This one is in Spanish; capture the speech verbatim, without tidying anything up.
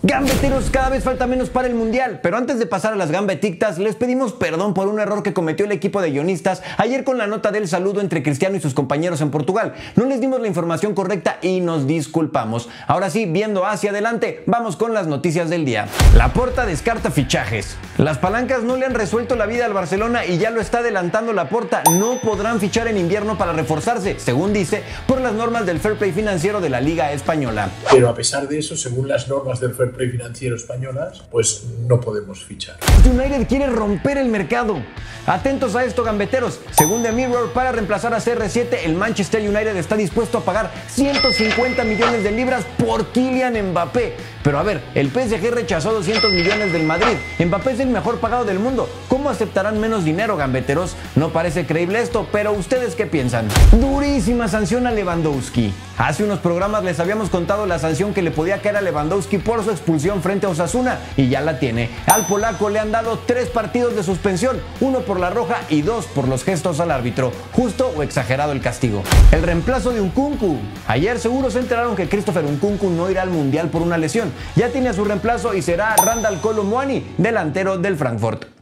Gambeteros, cada vez falta menos para el Mundial, pero antes de pasar a las gambetictas, les pedimos perdón por un error que cometió el equipo de guionistas ayer con la nota del saludo entre Cristiano y sus compañeros en Portugal. No les dimos la información correcta y nos disculpamos. Ahora sí, viendo hacia adelante, vamos con las noticias del día. Laporta descarta fichajes. Las palancas no le han resuelto la vida al Barcelona y ya lo está adelantando Laporta. No podrán fichar en invierno para reforzarse, según dice, por las normas del fair play financiero de la Liga Española. Pero a pesar de eso, según las normas del fair play financiero españolas, pues no podemos fichar. United quiere romper el mercado. Atentos a esto, gambeteros. Según The Mirror, para reemplazar a C R siete, el Manchester United está dispuesto a pagar ciento cincuenta millones de libras por Kylian Mbappé. Pero a ver, el P S G rechazó doscientos millones del Madrid. Mbappé es el mejor pagado del mundo. ¿Cómo aceptarán menos dinero, gambeteros? No parece creíble esto, pero ¿ustedes qué piensan? Durísima sanción a Lewandowski. Hace unos programas les habíamos contado la sanción que le podía caer a Lewandowski por su expulsión frente a Osasuna, y ya la tiene. Al polaco le han dado tres partidos de suspensión, uno por la roja y dos por los gestos al árbitro. ¿Justo o exagerado el castigo? El reemplazo de Nkunku. Ayer seguro se enteraron que Christopher Nkunku no irá al Mundial por una lesión. Ya tiene a su reemplazo y será Randal Kolo Muani, delantero del Frankfurt.